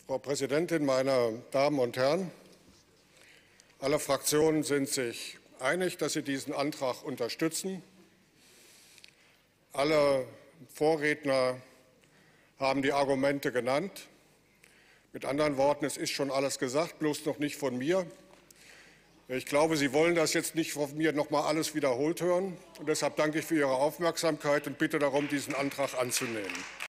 Frau Präsidentin, meine Damen und Herren! Alle Fraktionen sind sich einig, dass sie diesen Antrag unterstützen. Alle Vorredner haben die Argumente genannt. Mit anderen Worten, es ist schon alles gesagt, bloß noch nicht von mir. Ich glaube, Sie wollen das jetzt nicht von mir noch mal alles wiederholt hören. Und deshalb danke ich für Ihre Aufmerksamkeit und bitte darum, diesen Antrag anzunehmen.